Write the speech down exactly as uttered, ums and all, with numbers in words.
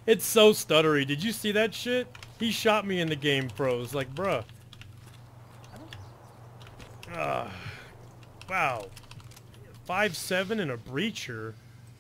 It's so stuttery. Did you see that shit? He shot me in the game, pros. Like, bruh. Uh, wow. five seven and a breacher.